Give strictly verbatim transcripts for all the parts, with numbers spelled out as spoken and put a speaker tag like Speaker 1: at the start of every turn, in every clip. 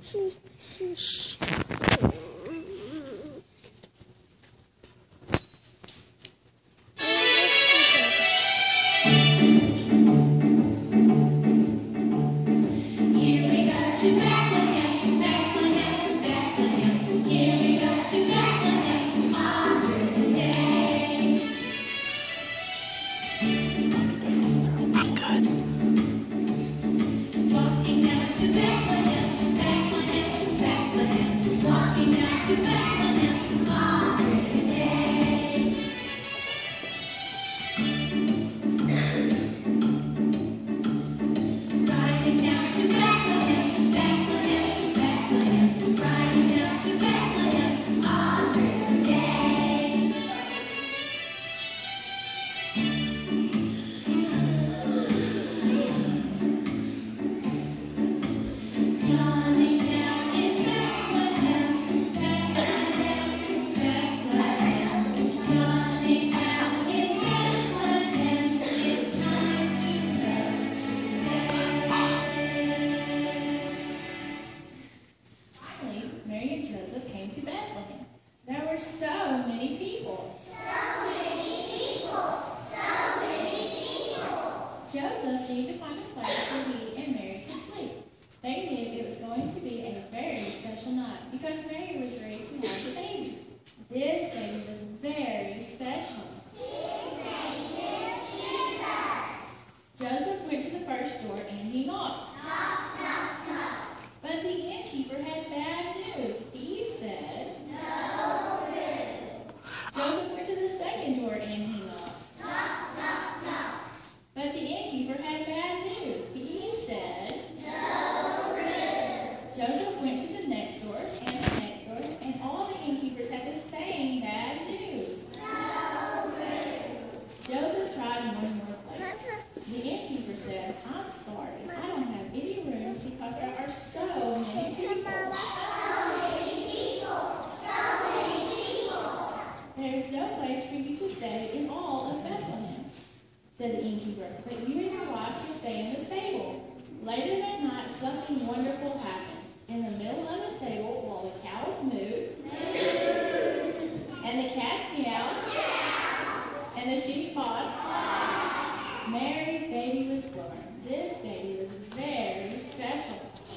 Speaker 1: Shh.
Speaker 2: Joseph needed to find a place where he and Mary could sleep. They knew it was going to be a very special night because Mary was ready to have the baby. This baby was very special.
Speaker 3: His name is Jesus.
Speaker 2: Joseph went to the first door and he knocked.
Speaker 3: Knock, knock, knock.
Speaker 2: But the innkeeper had bad news. He said,
Speaker 3: No room.
Speaker 2: Joseph went to the second door and he knocked.
Speaker 3: Knock, knock, knock.
Speaker 2: But the innkeeper had bad news. He said,
Speaker 3: No room.
Speaker 2: Joseph went to the next door and the next door, and all the innkeepers had the same bad news.
Speaker 3: No room.
Speaker 2: Joseph tried one more place. The innkeeper said, I'm sorry, I don't have any room because there are so many people.
Speaker 3: So many people. So many people.
Speaker 2: There is no place for you to stay in all of Bethlehem, said the innkeeper, but you and your wife can stay in the stable. Later that night, something wonderful happened. In the middle of the stable, while the cows moved, and the cats meowed, and the sheep pawed, Mary's baby was born. This baby was very special.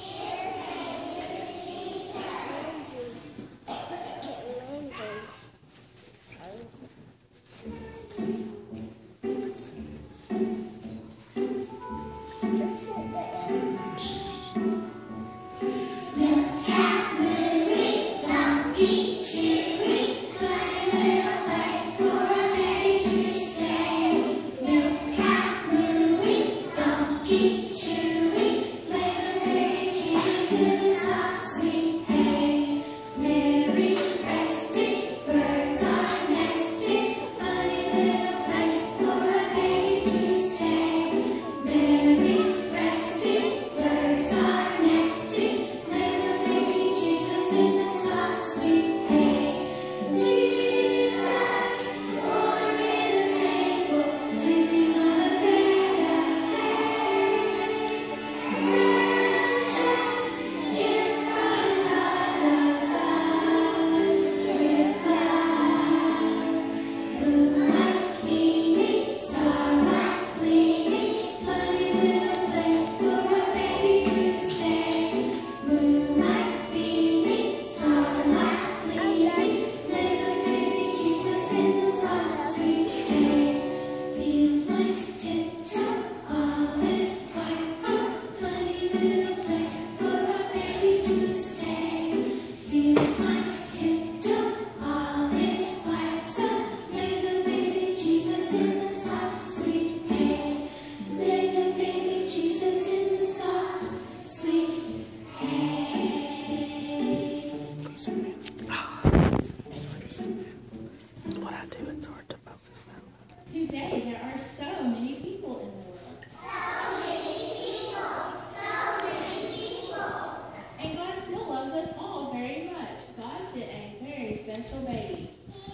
Speaker 1: What I do, it's hard to focus now.
Speaker 2: Today, there are so many people in the world.
Speaker 3: So many people. So many people.
Speaker 2: And God still loves us all very much. God sent a very special baby.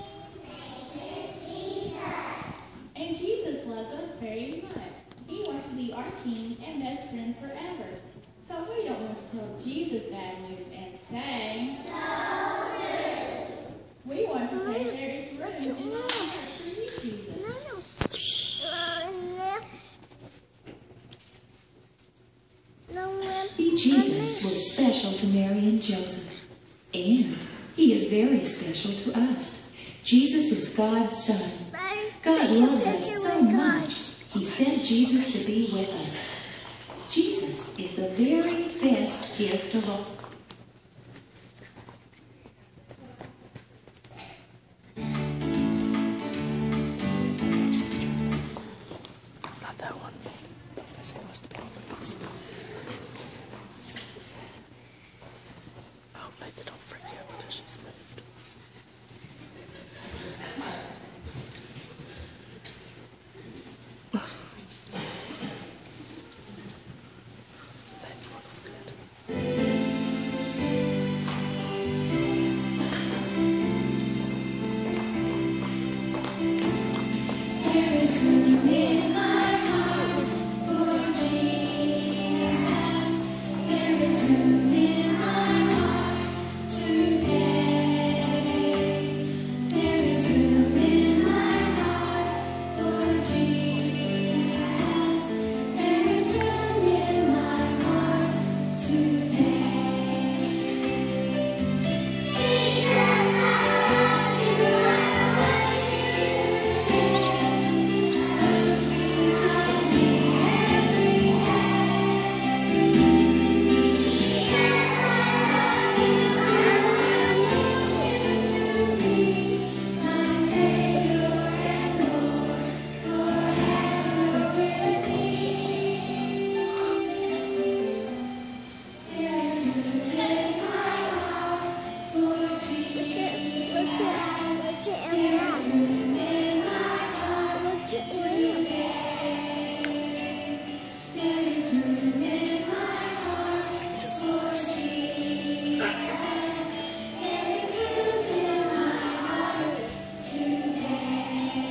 Speaker 3: His name is Jesus.
Speaker 2: And Jesus loves us very much. He wants to be our King and best friend forever. So we don't want to tell Jesus bad news and say, we want to say there is room in our heart for you, Jesus.
Speaker 4: Jesus was special to Mary and Joseph, and he is very special to us. Jesus is God's Son. God loves us so much, he sent Jesus to be with us. Jesus is the very best gift of all.
Speaker 1: Not that one. I guess it must be all of these. I hope Nathan don't forget because she's moved. That looks good.
Speaker 4: There is room in my heart for Jesus. There is room in my heart today. There is room in my heart for Jesus. There is room in my heart today. Jesus, I love you. I want you to stay. Close beside me every day. Jesus, I love you. I want you to be my Savior and Lord forever with me. There is room in my heart for Jesus. There is room in my heart today. There is room in my heart for Jesus. There is room in my heart today.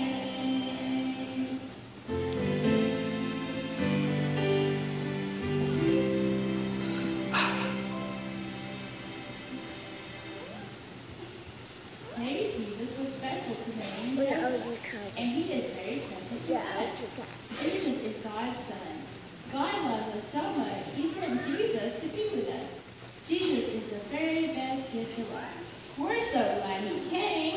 Speaker 2: Maybe Jesus was special to Mary and Joseph, and he is very special to us. Jesus is God's Son. God loves us so much, he sent Jesus to be with us. Jesus is the very best gift of all. We're so glad he came.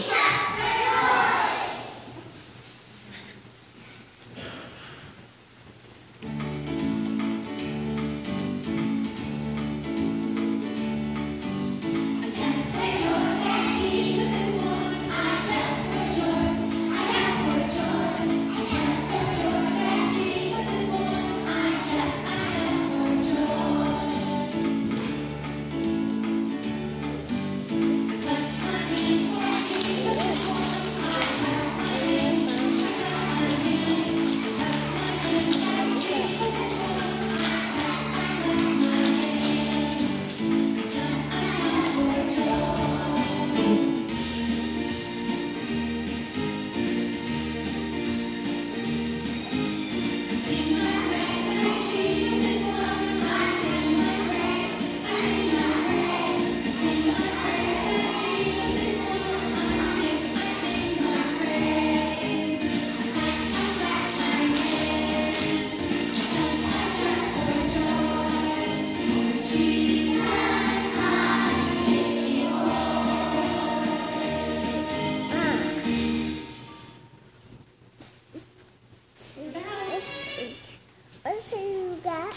Speaker 4: I jump for joy that Jesus is born. I jump for joy. I jump for joy. I jump for joy that Jesus is born. I jump, I jump for joy. I clap my hands for Jesus is born. I clap my hands. I clap my hands. I clap my hands that Jesus is born. I clap, I clap my hands. I jump, I jump for joy. I sing my praise that Jesus is born. I sing my praise. I sing my praise. I sing my praise that Jesus is born. I sing, I sing my praise. I clap, I clap my hands. I jump, I jump for joy. For Jesus, my King is Lord.
Speaker 3: Let's see you got.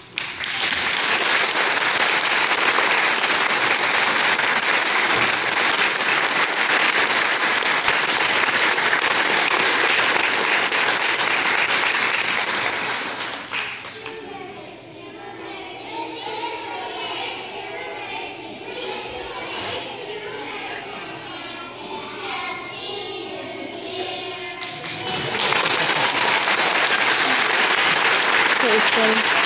Speaker 1: Praise God.